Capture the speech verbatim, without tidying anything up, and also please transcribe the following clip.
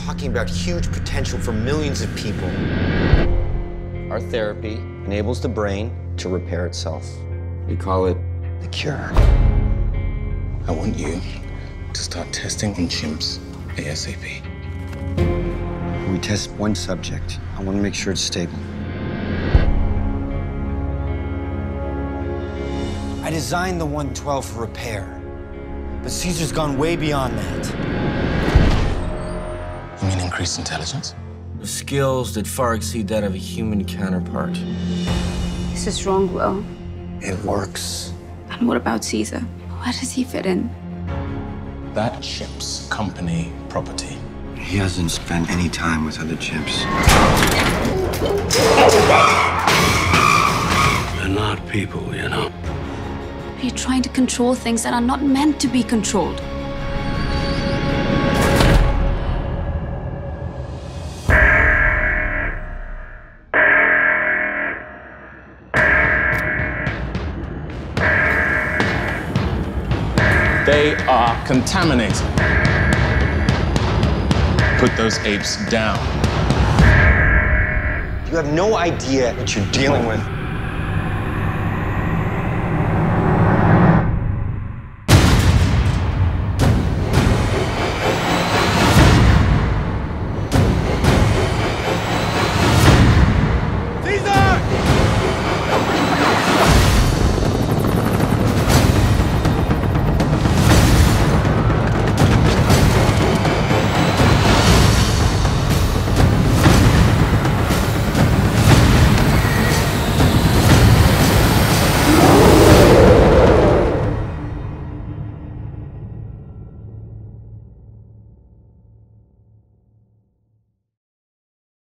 talking about huge potential for millions of people. Our therapy enables the brain to repair itself. We call it the cure. I want you to start testing on chimps ASAP. We test one subject. I want to make sure it's stable. I designed the one twelve for repair, but Caesar's gone way beyond that. You mean increased intelligence? Skills that far exceed that of a human counterpart. This is wrong, Will. It works. And what about Caesar? Where does he fit in? That chimp's company property. He hasn't spent any time with other chimps. They're not people, you know. Are you trying to control things that are not meant to be controlled? They are contaminated. Put those apes down. You have no idea what you're dealing with.